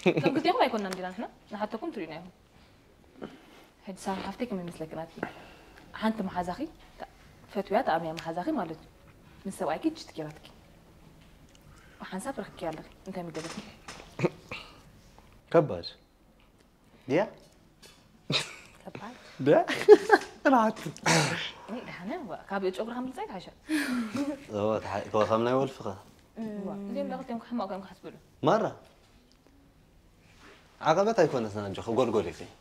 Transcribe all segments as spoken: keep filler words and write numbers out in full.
لو قلت يا ما يكون عندنا إحنا نحطكم تريناهم هاد ساعة حفتك من مثلك ناتي حنت محازخي فتويات أمي محازخي مالت من سواكي تشتكيراتك وحنسافر خكي على أنت مدبر كباج يا كباج ده أنا عاد إيه ده كابي أجبر هم زيك عشان هو تح هو خمنا يقول فقه اليوم لقيت يوم حما وكان حسب له مرة عقبت يكون أصلا نجح قول قولي فيه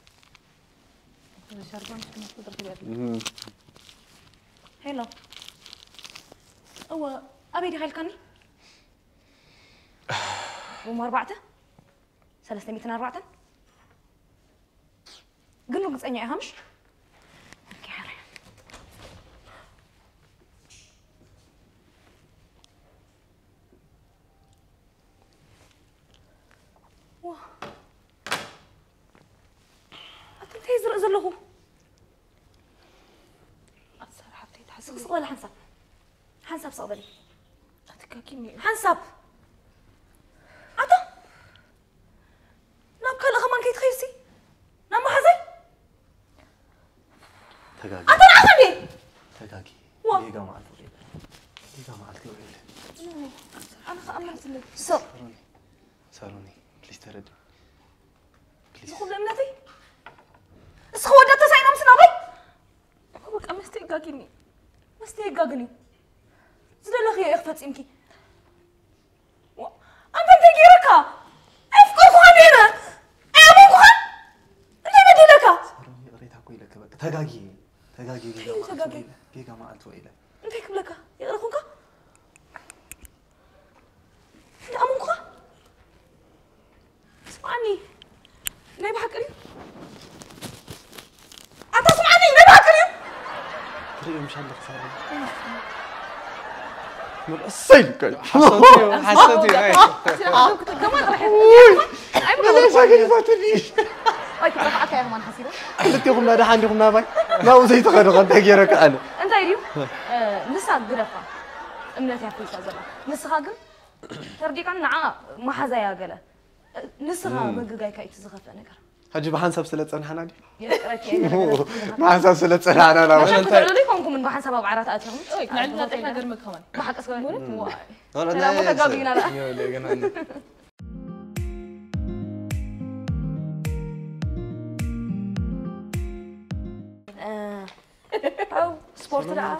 شربان شو مفروض ركبت هلا هو أبي دي هالكني وم أربعة ثلاثة مئتين أربعة قلنا قص أني أهمش كهرة واه أنت هيزرق زلهو الصراحة بتتحسس ولا حنسب حنسب صقبلي أتكاكيني حنسب أتا نام كلا خمان كيت خيرسي نام حزي تجاكي أتا نعمل تجاكي وا يجا مع الفريق يجا مع الفريق أنا خأمرت لك صب ساروني ساروني بليز تردي بليز خذ أمنتي سخودة تسعين أمس نبي بابك أم استيقاقني ما استيقاقني زد الله يا إخفت إمكي أنت تجيرك أفكر خانينا أبو خان أنت بدينك ساروني أريد أقول لك بقى تجاكي تجاكي تجاكي يجا مع الفريق أنت كبلك يغرقونك أنت أمونك اسمعني لا يبحك لي أتسمعني لا يبحك لي طريقة مش عندك ساروني من الصين حسيتي حسيتي هاي كمان راح أنا شاكل فاتنيش أي كنت راح أكل ما نحسيره قلت يوم نادي عندكم نابي لا زي تغير قد تغيرك أنا أنت يديو نسا قرفة أمنتي في كذا نسا قن ترديك عن نعا ما حزا يا قلا نسا بقى جاي كاي تزغف أنا كر هجي بحنسب سلة أنا حنادي يسكرك يا ما حنسب سلة أنا أنا لا عشان تقولوا لي كونكم من بحنسب بعرات أتهم أي نعلم لا تحنا قرمك كمان بحق أسكت واي أنا لا متقابلين لا يا ولي جنان أو سبورت لا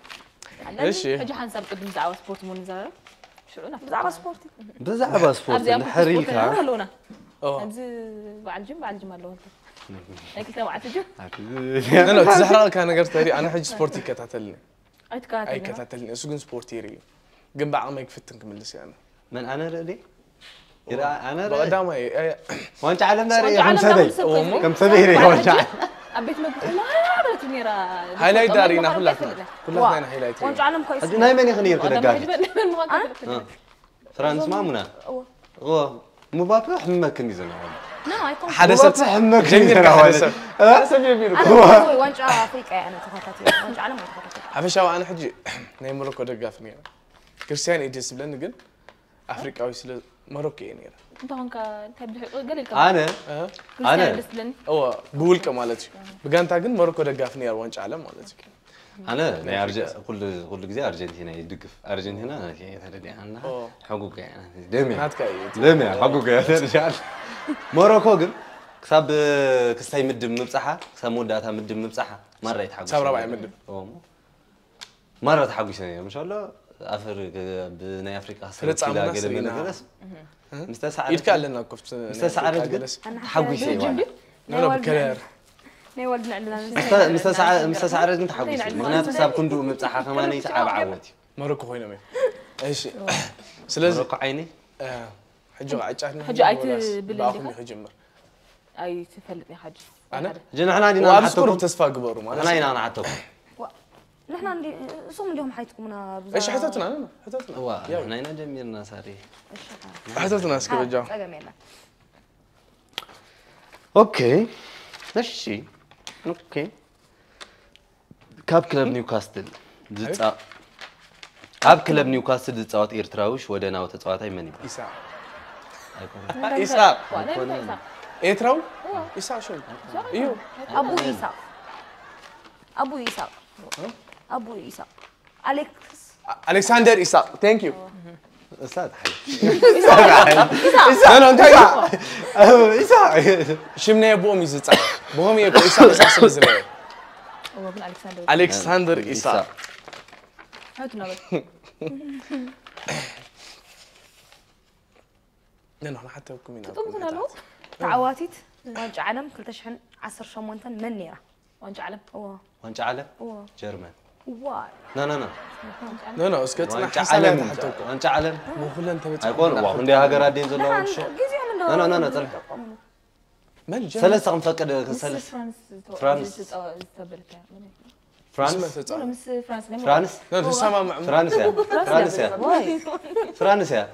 ليش هجي حنسب قدم زعوا سبورت مو نزار شو لنا زعما سبورتي بزعبة سبورت نحريلك ها لونا اه أبز بعد جيم بعد جيم لو أنت لكن وعد تجو لا لا تزحرق كان قرت تري أنا حج سبورتي كتعتلني أي تكاتل أي كتعتلني سجن سبورتي ري جنب عمي يفتنك من لسي أنا من أنا رأي يرى أنا بقى رأي دام أي وأنت علم ناري وأنت كم علم سبي ناري كم سبي ري وأنت أبيت ما ما بلت ميرا هايلايت دارينا كلها كلها هنا هايلايت وأنت علم كويس ناي من يخنير كده قاعد أنا فرانس ما منا هو مبابي حمك كنيزنا لا يكون حدثت حمك جميل كنيزنا حدثت حدثت بيبيرو أنا وأنت أفريقيا أنا تخطيت وأنت علم تخطيت عفشا وأنا حجي ناي موروكو دقافني أنا كريستيان إيديس بلن جن أفريقيا ويسل موروكو يعني أنت هونك تبدي قليل أنا أنا هو بقول كمالتي بقى تاجن موروكو دقافني وأنت علم مالتي أنا أنا أرجع كل كل جزء أرجنتينا يدقف أرجنتينا أنا كي تردي عنها حقوق يعني دمي دمي حقوق يا رجال موروكو جن كسب كستاي مدم مبصحة كسب موداتها مدم مبصحة مرة يتحقق كسب ربع مدم مرة تحقق سنة ما شاء الله أفر بناي أفريقيا فريق عمنا سرينا مستسعر يتكلم كفت مستسعر حقق شيء لا بكلار نيوالد نعلنا مستسعر مستسعر أنت حقق شيء مغنات حساب كندو مبصحة كمان يتعب عوتي موروكو هنا مين ايش سلازم موروكو عيني اه حجوا عجاتنا حجوا عيت بالله حجمر أي تفلتني حاج أنا جينا إحنا دينا وأذكر بتسفى قبره ما أنا هنا أنا عتوك نحن عندي صوم اليوم حياتكم ايش حتتنا انا حتتنا هو احنا هنا جميلنا ساري حتتنا اسكي بجا اوكي ماشي اوكي كاب كلب نيوكاسل زصا كاب كلب نيوكاسل زصاوت ايرتراوش ودنا وتصاوتاي من إيسا إسحاق وانا إيتراو إسحاق شو أيوه أبو إسحاق أبو إسحاق أبو إسحاق أليكس ألكسندر إسحاق ثانك يو استاذ حي إسحاق أنا أنت إسحاق إسحاق شمنا يبوهم يزتع بوهم يكو إسحاق إسحاق سلزلة هو ابن الكسندر ألكسندر إسحاق هاتوا نبت لا نحن حتى بكم تقوم تنالو تعواتيت واج عالم كل تشحن عصر شمونتن من نيرة وانت علم أوه وانت علم أوه جرمن واي لا لا لا لا لا اسكت أنا وانت حسنا علم حتى وانت علم مو كل أنت بتقول أيقون واحد ده هاجر عدين زلوا شو لا لا لا لا طلع من جا ثلاثة خمسة كده مس ثلاث فرانس فرانس. استقبلتها فرانس ولا مس فرانس نعم. فرانس لا تسمع مع فرانس يا فرانس يا واي فرانس يا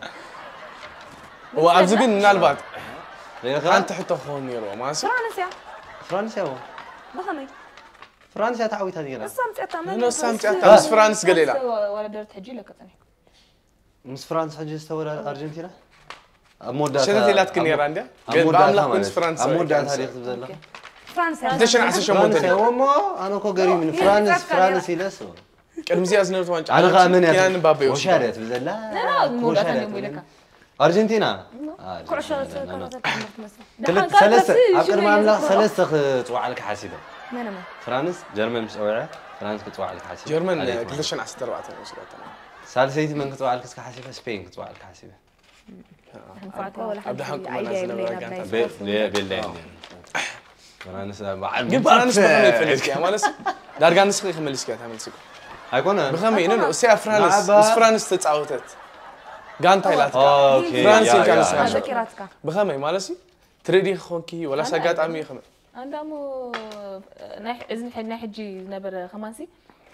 هو أبزقين من البعض ليه أنت حتى خون يروى ما أسمع فرانس يا فرانس يا هو بخمي فرانس يا تعويت هذه بس سامت أتعمل أنا سامت أنت بس فرانس قليلة ولا درت حجي لك تاني مس فرانس حجي استوى أرجنتينا أمود شنو لا تكني يا راندي قال بعمل مس فرانس أمود هذه تبذل فرانس يا ليش أنا عسى شو فرانس مونتني هو ما أنا كو قريب من فرانس فرانس يلسو المزية أزنر توانش أنا غامن كيان يا مبابي وش هذا تبذل لا لا مو لا تاني لك أرجنتينا كل شغلة كل ثلاث ثلاثة أكثر ما عملا ثلاثة توعى لك حاسبة ما أنا فرانس جرمن مش أوعى فرانس كتوعى لك حاسبة جرمن كلش أنا عسى تروعة وصلت ثالثة من كتوعى لك حاسبة سبين كتوعى لك حاسبة ولا حد أبدا حكم عيدة أنا يملينا زلمة بنايس بي ليه بالله فرانس بعد قبل فرانس بخمي فلس كيا مالس دارجان نسخي خملس كيا تعمل سكو هيكون بخمي إنه سيا فرانس بس فرانس تتعوتت جان تايلات اوكي فرانس كان هذا اسمه كيراتك بخمي مالسي تريدي خونكي ولا ساقات عمي خمي عندامو ناح إذن حد ناح جي نبر خماسي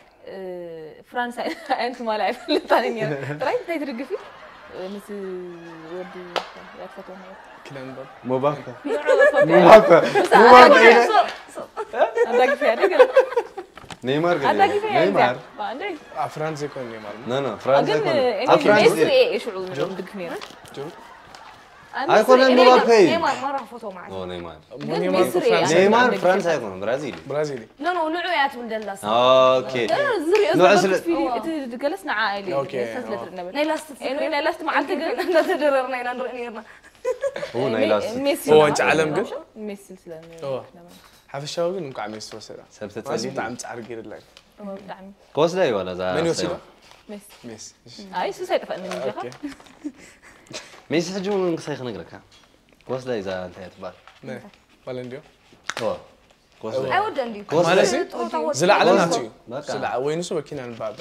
فرنسا أنت ما لعب لطاني ترى أنت ترقفي مس ودي يكفتون كلام باب مباكة مو مباكة مباكة عندك فيها رجل نيمار عندك فيها نيمار ما عندك فرانس يكون نيمار لا لا فرانس أقول يكون إني فرانس ميسي إيش شعور منهم دقني جو هيكون مباكة نيمار ما راح فوتو معي أو نيمار نيمار مصري فرانس نيمار فرنسا يكون برازيلي برازيلي لا لا نوعيات ولد الله اوكي نوع زري جلسنا عائلي أوكي. نيلاست إنه أنا لست مع التجر نتدررنا إلى نرئنا هو نيلاس ميسي هو أنت علم قل ميسي سلام أوه. حاف الشاوي نمك عم يسوى سرا سبت ما اسم تسالي تعم تعرق غير الله هو دعم كوس لا ولا ذا من يوسف ميسي ميس هاي سو سايت فأنا من اوكي جهة ميسي حجو من سايخ نقرك كوس لا إذا أنت يتبار نه فالنديو هو كوس لا أود عندي كوس مالسي زلا على ناتي بقى. زلا وين سو بكينا الباب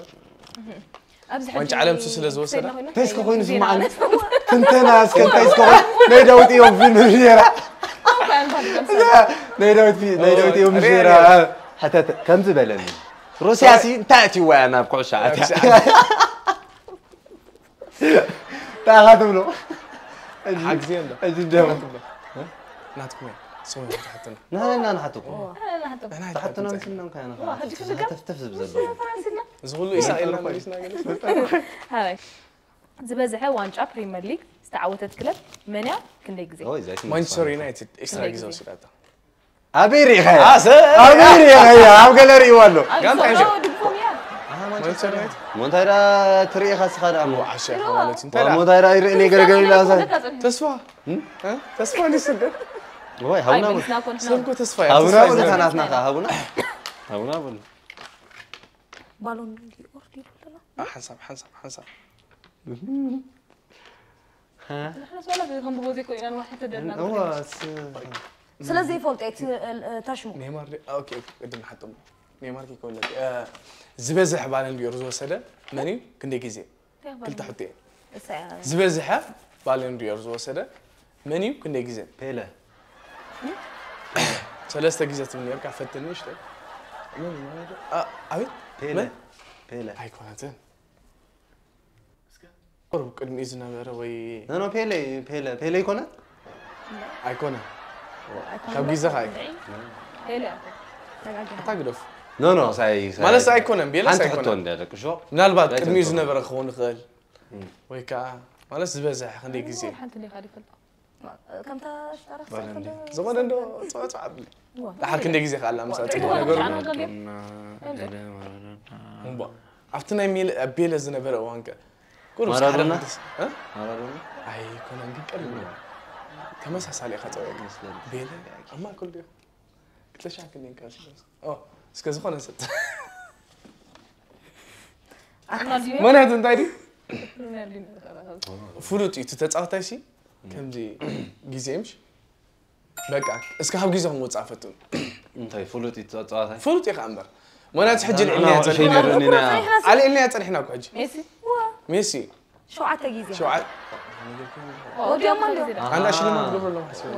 أبز وأنت علم سوس لزوسرة بيسكو خوين في معنا كنت ناس كنت بيسكو نيدوت يوم في نجيرة نيدوت في نيدوت يوم نجيرة حتى كم زبالني روسيا سي تأتي وأنا بقول شعاتي تاخذ منه حق زين ده أجل جوا ناتكم سوي حتى لا لا لا نحطكم أنا حتى أنا حتى نام سنم كأنا تفتف بزبط زغلو يسائل لنا ماليش ناقل هاي زبازحة وانشا بريمير ليج استعوتت كلب منع كنا يجزي هو إذا مانشستر يونايتد إكسترا جزء سيراتا أبيري خير آه سر أبيري خير أم قلري والله قام تعيش مانشستر يونايتد مونتايرا تري خاص خير أمو عشان خوالتي انت مونتايرا يرني قرقري لازم تسفى ها تسفى لي سجل هو هونا سلكو تسفى هونا ولا أنا أثناء هونا هونا ولا بالون دي أوردي ولا حسب حسب حسب ها احنا سؤالنا هم بوزيكو إلى واحد تدرنا هو سلازي فولت تاشمو نيمار اوكي قدم حتى نيمار كي يقول لك زبزح بالن ديور زوسده مني كندي غزي كلتا حطي زبزح بالن ديور زوسده مني كندي غزي بيلا ثلاثه غزات من يركع فتنيش ده اه ابي بيلا بيلا هاي كونتن قرب قدم إذن نبره وي لا لا بيلا بيلا بيلا يكون أيقونة كم جيزة هاي هلا تعرف لا لا ساي ما لسه أيقونة بيلا أنت أيقونة حطون ده شو من البعض قدم إذن نبره خون خال ويكا ما لسه بزح خلي جيزة حنت اللي خالي فلتا كم تاش تعرف زمان عنده صوت عبد لحد كندي جزء خلا مسات نقول مبا عفتنا يميل أبيل زنا برا وانك كل وش حدا ها مارادونا أي كنا نقول كلمة كم ساعة سالي خطأ بيل أما كل ده قلت له شاك إني كاش أوه سكز خلنا ست ما نهدو نتايدي فلوتي تتعاطى شيء كم زي جزيمش بقى اسكاب جزء هم وتصافتون انتي فلوتي تتعاطى فلوتي خامبر وانا تحجن اني اتني على اني اتني هنا كحجي ميسي ميسي شو عتا جيزي شو عاد ودي امال انا اشيل ما بقول لهم حسين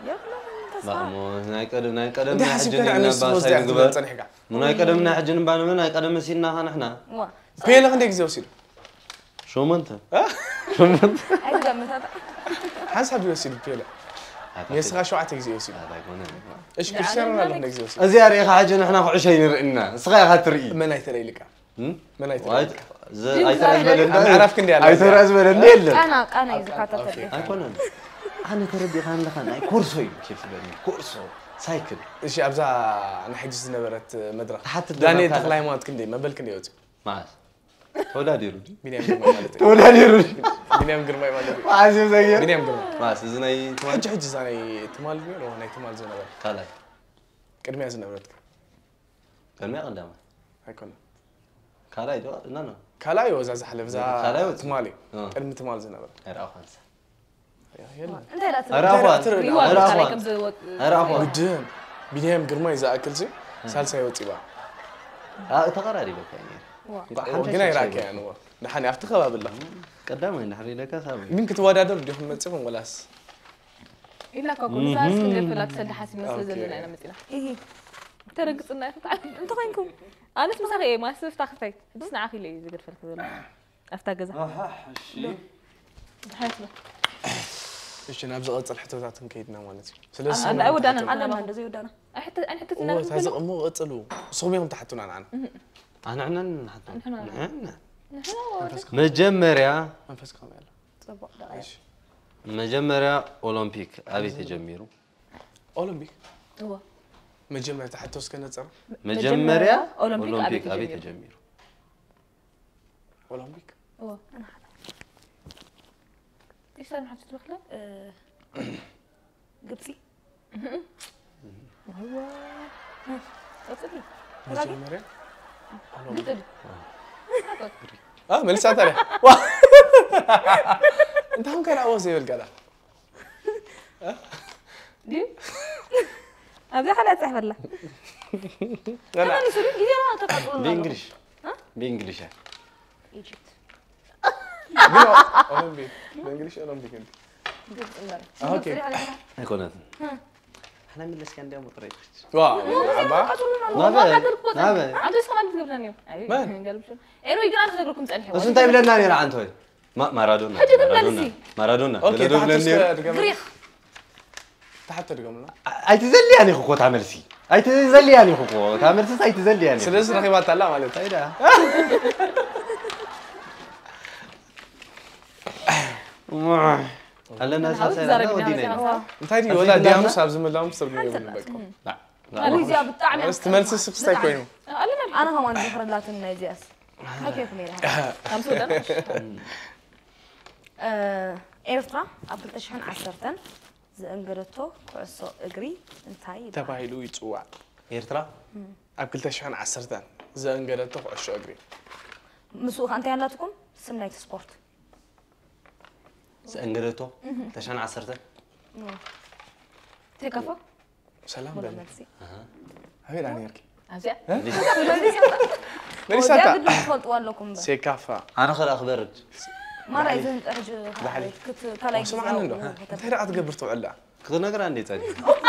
ما مو ناي قدم ناي قدم ده حسب كان عن السوز ده تني حاجه مو ناي قدم ناي حجن بان من ناي قدم مسينا نحن بيلا عندك زوسيل شو ما انت شو ما انت عايز جمتها حسب يوسيل بيلا يسغى شو عتك زوسيل هذا يكون ايش كرشنا ولا عندك زوسيل ازيار يا حاجه نحن عشرين رئنا صغير هتري ما نايتري لك ما نايتري وايد اي ترى ازبل انا عارف كندي اي ترى ازبل الليل انا انا اذا كانت ايكون انا تردي خان لخان اي كورسو كيف بني كورسو سايكل ايش ابزا انا حجز نبرت مدرسه حتى داني تخلاي ما كندي ما بل كندي وتي معاس تولادي رودي بينام قرماي مالتي تولادي رودي بينام قرماي مالتي عايز زي بينام قرماي معاس زناي حج حجز انا تمال بير وانا تمال زنبر خلاص قدمي زنبرتك كان ما قدامه هيكون كالاي دو نانا كالاي وزاز حلف زا كالاي تمالي قدمي تمال زنبر ارا خمسه يلا انت لا ترى ارا ارا ارا ارا قدام بينام قرماي زا اكلسي سالسه يوطي با اه تقراري بك يعني قنا يراك يعني هو نحن افتخر بالله قدامي نحري لك سامي مين كتوادادر ديهم مصفهم ولاس إلا كوكو زاز كندي فلات سد حاسي مسل زلنا أنا مثلا ايه ترقصنا يا فتاة انتو وينكم أنا اسمه ساقي ما سوف تاخذي بس نعاقي لي زي قرفت كذا أفتح جزء اه شي حاسبة ايش انا ابزق اصل حتى ذاتهم كيدنا مالتي سلسله أنا أود أنا انا أنا ما ندزي ودانا حتى أنا حتى والله تهزق امو اصلوا صوم يوم تحتنا معنا انا عنا نحن نحن مجمريا منفس كامل صبق ايش مجمريا اولمبيك ابي تجميرو اولمبيك هو مجمريا تحت توسكنا تصر مجمريا أولمبيك اولمبيك أبي ابي تجميرو اولمبيك هو أنا حدا إيش صار محطة مخلة؟ قبسي هو أصلي مجمريا مثل اه من لسه تاني انت هم كان اول زي القلع دي ابدا خلات احمد الله لا أنا نسوي كذا ما تقول بانجلش بانجلش ايجيبت اولمبيك بالانجلش اولمبيك انت اه اوكي يكون احنا من الاسكندريه مطريق واو عبا نابا نابا عاد ايش كمان تقبلنا اليوم من؟ قلب شو ايرو يقرا انت تقولكم تسالني بس انت بلنا نير عن توي ما مارادونا مارادونا مارادونا اوكي تحت بلنا غريخ تحت رقم اي تزلي يعني خو تعمل سي اي تزلي يعني خو تعمل سي اي تزلي يعني سلسله رقيبات لا مالت هيدا هلا الناس هسه ودينا انت هاي ولا ديامو صاب زم الله مسترمي بكم لا انا زي بالطعم بس تملس سبستاي كوينو انا هم عندي خرج لاتن نايزياس حكيكم يلا خمس ودان ኤርትራ ኣብ ክልተ ሽሕን ዓሰርተን ዝእንገደቶ ኩዕሶ እግሪ እንታይ ይባሃል ተባሂሉ ይጽዋዕ ኤርትራ ኣብ ክልተ ሽሕን ዓሰርተን ዝእንገደቶ ኩዕሶ እግሪ ምስኡ ከ እንታይ ኣላትኩም ስም ናይቲ ስፖርት ዝእንገደቶ ክልተ ሽሕን ዓሰርተን ተካፋ ሰላም በል አቤት አኔርኪ አዚያ ليش ساعة؟ تفضلوا لكم سيكافا أنا خل أخبرك ما رأيت أرج كنت كلاي سمع عنه أنت هلا أتقبر توعلا كنا نقرأ عندي تاني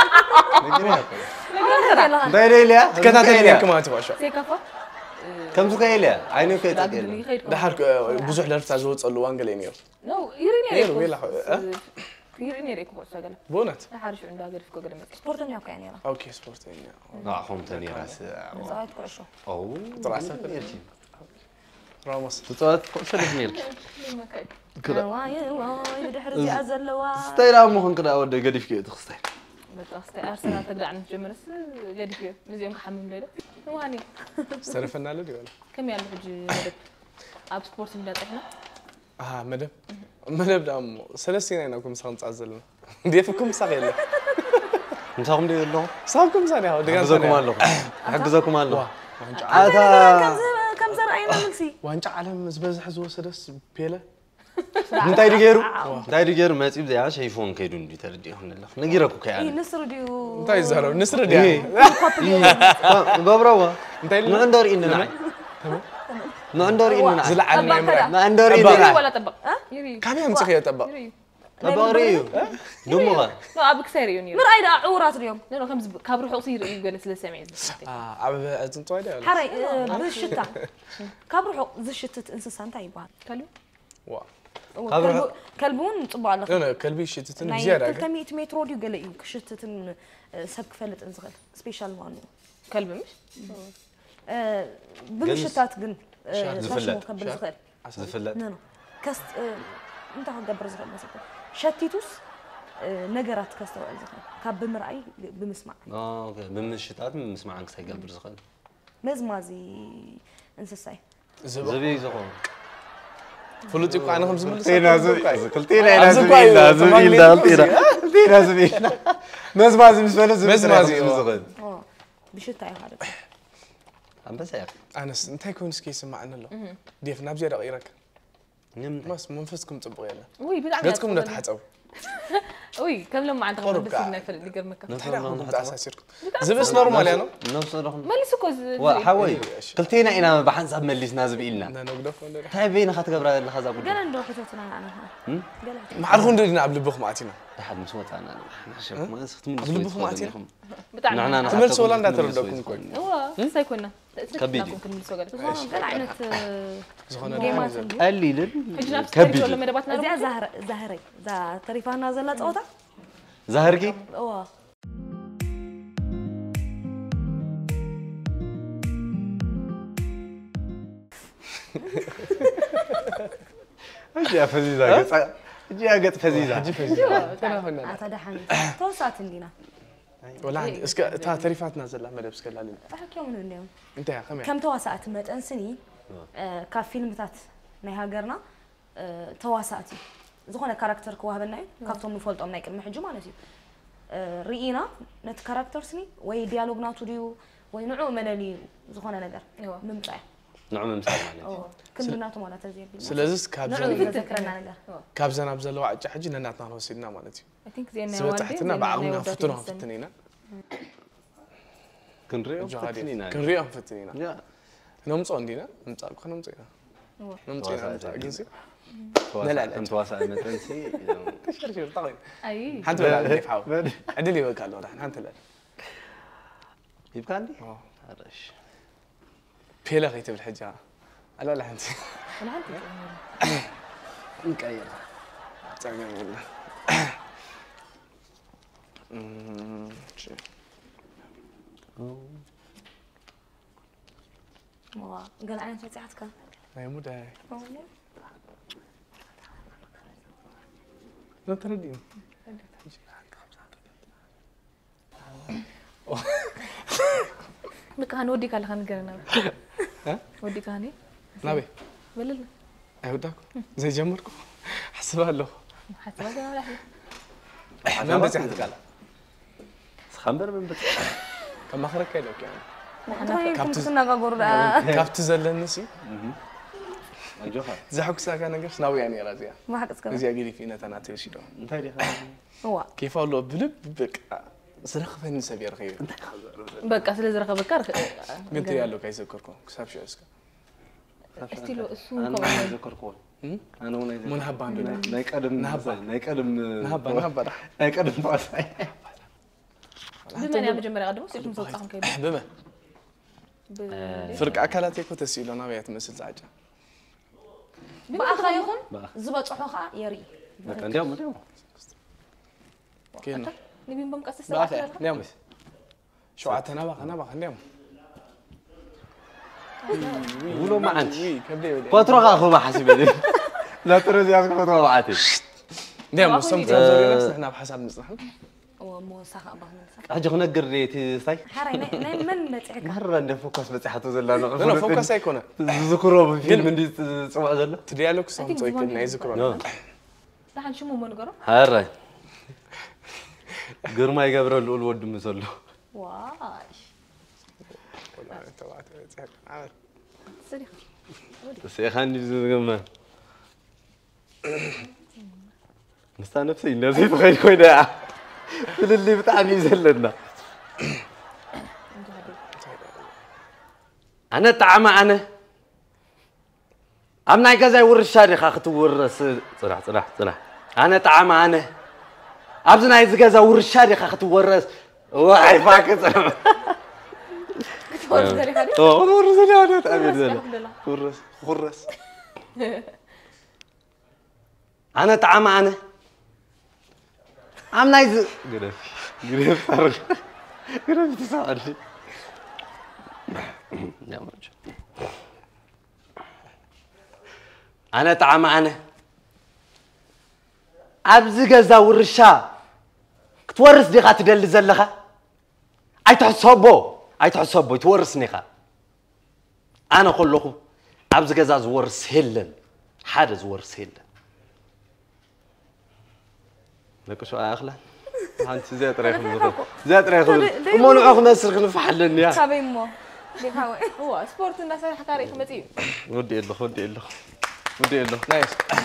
نقرأ دايرة إليا تكتاتني كمان تبغى شو سيكافا كم سوق إليا عيني كيت ده حرك بزح لرف تعزوت صلوا وانجلينيو نو يريني يرو يلا يريني ريكو بس قال بونت لا حارش عنده غير في كوغل مثلا سبورت نيوك يعني أنا أوكي سبورت يعني لا هم تاني راس زايد كل شو أوه طلع سفر راموس تطوات سلف ميرك كده واي واي بدحر زي أزلوا ستيلا مو هن كده أود قديف كده تخستي بس أرسنال تقدر نجمع مرس قديف كده نزيم حمم ليلة واني استرفنا له دي ولا كم يعمل بيجي مدب أب سبورت من إحنا آه مدب مدب دام سلسين أنا كم سان تعزلنا ديفكم ساقيله مساهم دي الله ساقكم ساني هاو دكان حجزكم الله حجزكم الله كم كم زرعينا ملسي وانت عالم زبز حزو سدس بيله انتي ديغيرو انتي ديغيرو ما تيب زي شايفون كيدون دي تردي هون الله نغيركو إيه كيان نسر ديو انتي زهرو نسر دي غبروا انتي ما عندور إننا ما عندور إننا زلعنا ما عندور إننا ولا طبق يري كم يوم تخيل طبق طبق ريو دومغا لا أبك سيريون يري مرأي دا عورات اليوم لأنه خمس كابر حقصير يقول سلا سامعين اه عبد أزن طويلة حري بالشتاء كابر زي شتت إنسان أنت يبان كلو وا كلب كلبون طبعا لك أنا كلبي شتت ناي زيادة ثلاثمية متر ديو قال إيو كشتت سبك فلت إنزغل سبيشال وانو كلب مش بالشتات جن زفلت. كم بالزغل زفلت نو كست أنت هقبر زغل مثلا شتيتوس نجارات كستوا الزغل كاب بمرأي بمسمع اه اوكي بمشتات بمسمع عنك سايقل برزقل مزمازي انسساي زبي زقو فلوتي كو أنا خمس ملص قلتينا زبي قلتينا زبي زبي قلتينا قلتينا زبي مزمازي مش فاهم زبي مزمازي اه بشتا يا هذا عم بس يا أنا أنت يكون سكي سمعنا له ديف نبجي رأيك نمت بس منفسكم تبغى يلا وي بدعم قلتكم لا تحتوا وي كم لما عندك قرب بس كعب. إنه فرق دقر مكة تلاقوا بتاع أساسيركم زبس نورمال يعني نفس رقم ما لي سكوز وحوي قلتينا إنا بحنسب مليسنا زبي إلنا أنا نقدف ولا تابين خاطر قبل اللي خذا قلت قال ندو حتوتنا انا قال ما عرفون درينا قبل بخ معتنا أحد مسوت أنا شوف ما أسفت من قبل بخ معتنا بتاع نعنا تمر سولا لا تردكم كوي هو سايكونا كبيدي. كن سوغل قال عينت زخنا جيمات قال لي لل حجنا نفس كبيدي. ولا مدباتنا زي زهر زهري ذا طريفانا زلا صوتا زهركي اوه أجي فزيزة أجي أقط فزيزة حجي فزيزة اتدحن توسات لينا ولا عندي اسك تا تريفات نازل لا مدبس كلا لي بحكي يوم من اليوم انت يا خمي كم تواسات متن سني كاب فيلمታት ናይ ሃገርና ተዋሳእቲ ዝኾነ ካራክተር ክዋህበና እዩ ካብቶም ንፈልጦም ናይ ቅድሚ ሕጂ ማለት እዩ ርኢና ነቲ ካራክተር ስኒ ወይ ዲያሎግ ናቱ ድዩ ወይ ንዑ መለሊ ዝኾነ ነገር ምምፃእ نعم مسال معناه ክንድናቱ ማለት እዚ ይብል ስለዚህ ካብ ዘን ዘክረና ነገር ካብ ዘናብ ዘለዎ ዓጭ ሕጂ ነናትና ወሲድና ማለት እዩ I think زين ዝበታሕትና بعقلنا فتنا فتنينا كنريو فتنينا كنريو فتنينا يا نمصو عندنا نمصاك نمصينا نمصينا جنسي لا لا انت واسع متنسي شر شر طيب اي حنت ولا كيف حاول عدل لي وقال له حنت لا يبقى عندي اه هذاش بيلا غيت بالحجه لا لا حنت انا عندي نكاير تعال والله امم شي وا قال عين فتحتك ما يمود هاي لا تردين بك هنوديك على خان قرنا ها وديك هاني نبي بلل ايوداكم زي جمركم حسبها له حتى ما ولا حاجه انا بس حد قال خمر من بس كم اخرك كيلك يعني كابت سنغاغور كابت زلنسي اجوها زحك ساكا نغش ناوي يعني رازيا ما حق اسكر زي اجري فينا تناتي شيدو انت دي هو كيف اقول له بلب بك زرخفن سبير خير بقى سلا زرخه بكر قلت يالو كيسكركم كساب شو اسكا استيلو اسو انا ذكركم انا ولا من هبا عندنا ناي قدم نهبا ناي قدم نهبا نهبا ناي قدم فاساي بما انا مجمره قدمو سيتم مصطحم كيد بما فرق اكلاتي كو تسيلو نابيات مسل زعجه باخا يخون زبطحو خا يري بقى نديو نديو كينا نبي بمقصص باخا نيوم شو عتنا باخا انا باخا نيوم ولو ما عندي فترة أخو ما حسبني لا ترى زي أخو فترة وعاتي نعم مستمتع زوري نفس إحنا بحسب نصحن ومو ساق أبغى أجي هنا قريتي صاي حري ن من بتعك مرة نفوكس بتحطه زلا لا فوكس هيكونه ذكره بفيلم من دي تسمع زلا تديالوك صوت زي كنا يذكرون لحن شو مو منقرة هاي قر ما يقبر الأول ود مسلو واش والله توعت بتعك عامل سريع بس يا خاني زمان مستان نفسي نفسي تخيل كوينا كل اللي بتعني زلنا أنا طعم أنا أمنع كذا يور الشارخ أخت ورس صراحة صراحة صراحة أنا طعم أنا أبزنا يز كذا ور الشارخ أخت ورس واي فاكس ورس زري خالي أوه ورس زري أنا تأمين زري ورس ورس أنا طعم أنا أمنع يز قرف قرف فرق قرف تساعدني يا مرجع أنا طعم أنا أبز جزا ورشا كتورس دي خات دل زلخة أي تحسبه أي تحسبه تورسني خا أنا أقول لكم أبز جزا زورس هلن حد زورس هلن لك شو أخلا أنت زيت ريخ زيت ريخ وما نعرف نسرق نفحلن يا خبي مو بيحاول هو سبورت الناس اللي حكاري خمتي ودي له ودي له ودي له نايس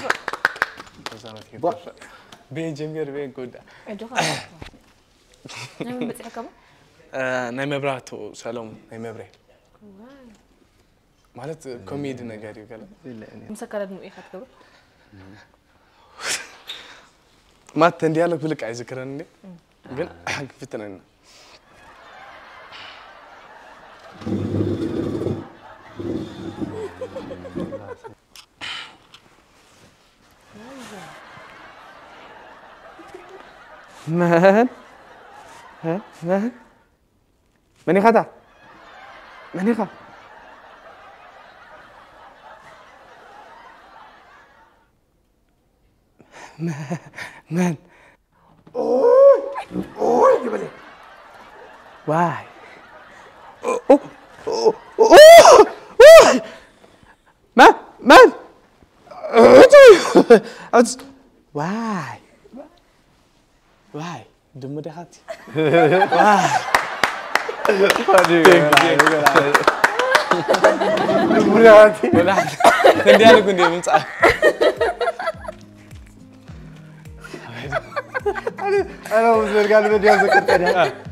بين جمير بين كودا اجو خلاص نعم بتحكموا ناي مبراتو سلام ناي مبري مالت كوميدي نغاري وكلا مسكره دمو ايه خاتكبر ما تنديالك بلك عايز ذكرني ግን فتننا مان ها مان ماني خدع ماني خدع مان اوه اوه جبلي واي اوه اوه اوه مان مان واي واي دم دهاتي واي دم دهاتي ولا تنديالك كندي من صح أنا أنا وزير قال بدي أذكر